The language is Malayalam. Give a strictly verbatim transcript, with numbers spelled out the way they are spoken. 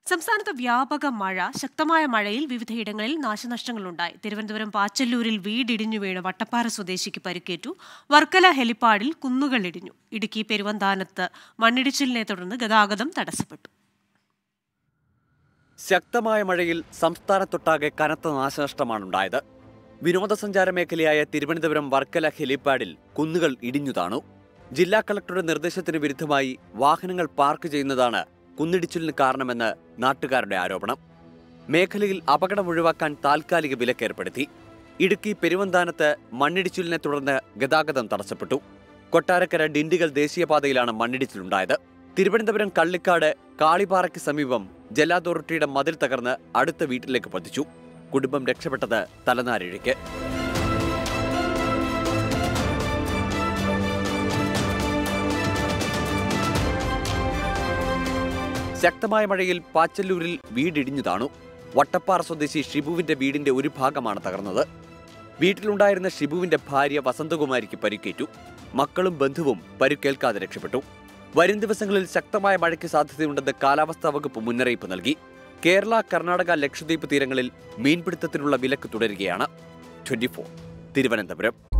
സംസ്ഥാനത്ത് വ്യാപക മഴ. ശക്തമായ മഴയിൽ വിവിധയിടങ്ങളിൽ നാശനഷ്ടങ്ങളുണ്ടായി. തിരുവനന്തപുരം പാച്ചല്ലൂരിൽ വീടിടിഞ്ഞു വീണ് വട്ടപ്പാറ സ്വദേശിക്ക് പരിക്കേറ്റു. വർക്കല ഹെലിപ്പാഡിൽ കുന്നുകൾ ഇടിഞ്ഞു. ഇടുക്കി പെരുവന്താനത്ത് മണ്ണിടിച്ചിലിനെ തുടർന്ന് ഗതാഗതം തടസ്സപ്പെട്ടു. ശക്തമായ മഴയിൽ സംസ്ഥാനത്തൊട്ടാകെ കനത്ത നാശനഷ്ടമാണുണ്ടായത്. വിനോദസഞ്ചാര മേഖലയായ തിരുവനന്തപുരം വർക്കല ഹെലിപ്പാഡിൽ കുന്നുകൾ ഇടിഞ്ഞു താണു. ജില്ലാ കളക്ടറുടെ നിർദ്ദേശത്തിന് വിരുദ്ധമായി വാഹനങ്ങൾ പാർക്ക് ചെയ്യുന്നതാണ് കുന്നിടിച്ചിലിന് കാരണമെന്ന് നാട്ടുകാരുടെ ആരോപണം. മേഖലയിൽ അപകടം ഒഴിവാക്കാൻ താൽക്കാലിക വിലക്കേർപ്പെടുത്തി. ഇടുക്കി പെരുവന്താനത്ത് മണ്ണിടിച്ചിലിനെ തുടർന്ന് ഗതാഗതം തടസ്സപ്പെട്ടു. കൊട്ടാരക്കര ഡിണ്ടിഗൽ ദേശീയപാതയിലാണ് മണ്ണിടിച്ചിലുണ്ടായത്. തിരുവനന്തപുരം കള്ളിക്കാട് കാളിപ്പാറയ്ക്ക് സമീപം ജല അതോറിറ്റിയുടെ മതിൽ തകർന്ന് അടുത്ത വീട്ടിലേക്ക് പതിച്ചു. കുടുംബം രക്ഷപ്പെട്ടത് തലനാരിഴയ്ക്ക്. ശക്തമായ മഴയിൽ പാച്ചല്ലൂരിൽ വീടിടിഞ്ഞു താണു. വട്ടപ്പാറ സ്വദേശി ഷിബുവിന്റെ വീടിന്റെ ഒരു ഭാഗമാണ് തകർന്നത്. വീട്ടിലുണ്ടായിരുന്ന ഷിബുവിന്റെ ഭാര്യ വസന്തകുമാരിക്ക് പരിക്കേറ്റു. മക്കളും ബന്ധുവും പരിക്കേൽക്കാതെ രക്ഷപ്പെട്ടു. വരും ദിവസങ്ങളിൽ ശക്തമായ മഴയ്ക്ക് സാധ്യതയുണ്ടെന്ന് കാലാവസ്ഥാ വകുപ്പ് മുന്നറിയിപ്പ് നൽകി. കേരള, കർണാടക, ലക്ഷദ്വീപ് തീരങ്ങളിൽ മീൻപിടുത്തത്തിനുള്ള വിലക്ക് തുടരുകയാണ്. Twenty four Thiruvananthapuram.